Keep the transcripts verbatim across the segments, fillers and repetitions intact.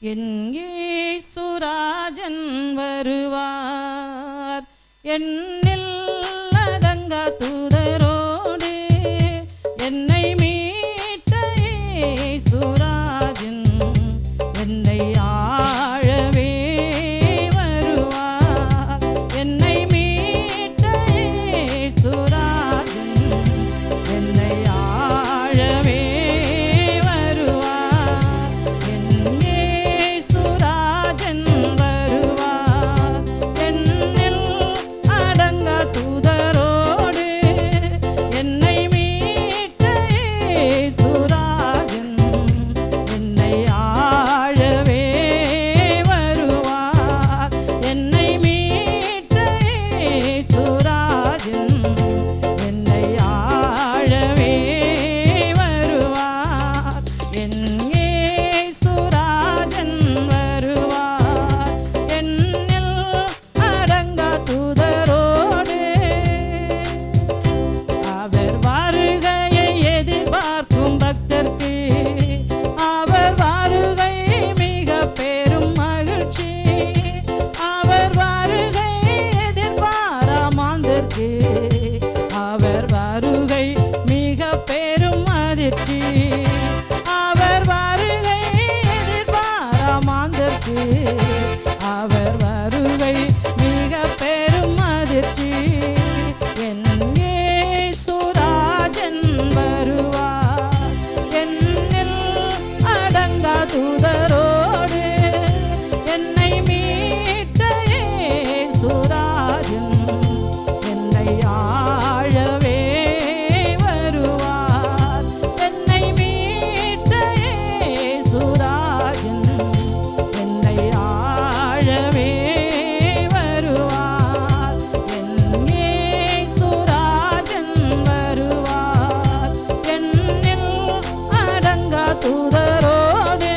என் இயேசுராஜன் வருவார் என்னில் அடங்கா தூதரோடு என்னை மீட்ட இயேசுராஜன் என்னை ஆழவே வருவார் என்னை மீட்ட இயேசுராஜன் என்னை ஆழவே அவர் வருகை மிக பெரும் அதிர்ச்சி அவர் வருகை எதிர்பாராமாந்தற்கு அவர் வருகை மிக பெரும் அதிர்ச்சி என் இயேசுராஜன் வருவார் என்னில் அடங்கா தூதரோடு என்னை மீட்ட இயேசுராஜன் ஆழவே வருவார் என்னை மீட்ட இயேசுராஜன் என்னை ஆழவே வருவார் என் இயேசுராஜன் வருவார் என்னில் அடங்கா தூதரோடு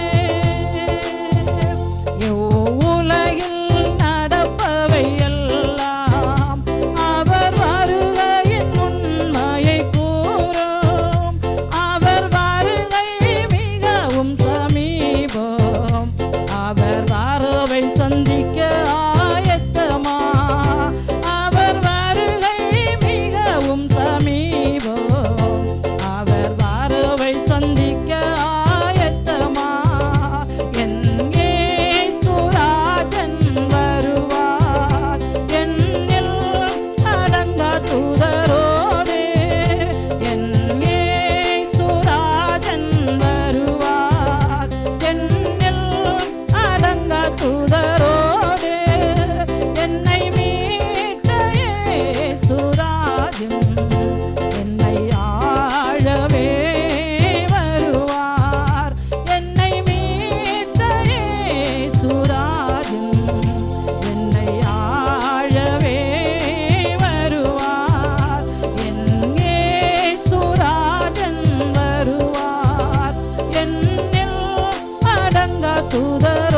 உலகில் நடப்பவை எல்லாம் அவர் வருகையின் உண்மையை கூறும் அவர் வருகை மிகவும் சமீபம் அவர் வரவை சந்திக்க ஆயத்தமா அவர் வருகை மிகவும் சமீபம் அவர் வரவை சந்திக்க ஆயத்தமா என் இயேசுராஜன் வருவார் என்னில் அடங்கா தூதரோடு என் இயேசுராஜன் வருவார் என்னில் அடங்கா தூதரோடு என்னை மீட்ட இயேசுராஜன் என்னை ஆழவே வருவார் என்னை மீட்ட இயேசுராஜன் என்னை ஆழவே வருவார் என் இயேசுராஜன் வருவார் என்னில் அடங்கா தூதர்